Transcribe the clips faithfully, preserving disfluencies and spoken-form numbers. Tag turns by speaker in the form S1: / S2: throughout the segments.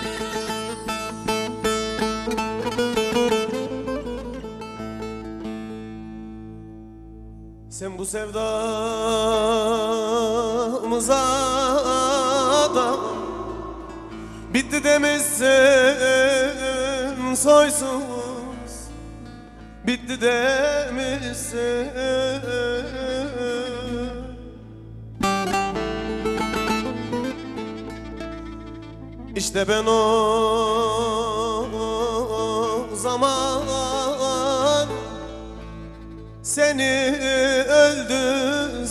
S1: Sen bu sevdamıza da bitti demişsin soysuz, bitti demişsin. İşte ben o zaman seni öldü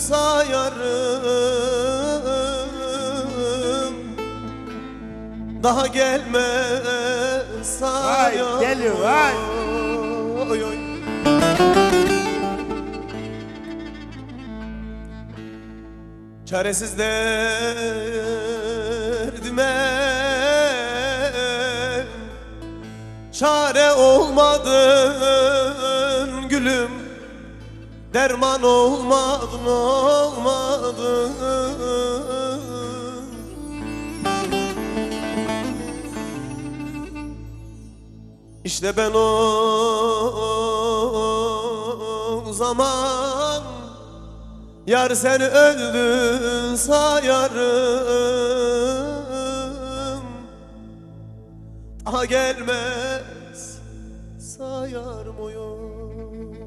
S1: sayarım, daha gelme sayarım.
S2: Vay deli vay.
S1: Oy, oy. Çaresiz derdime çare olmadın gülüm, derman olmadın, olmadın. İşte ben o zaman yar seni öldün sayarım, daha gelmez sayarım oy oy.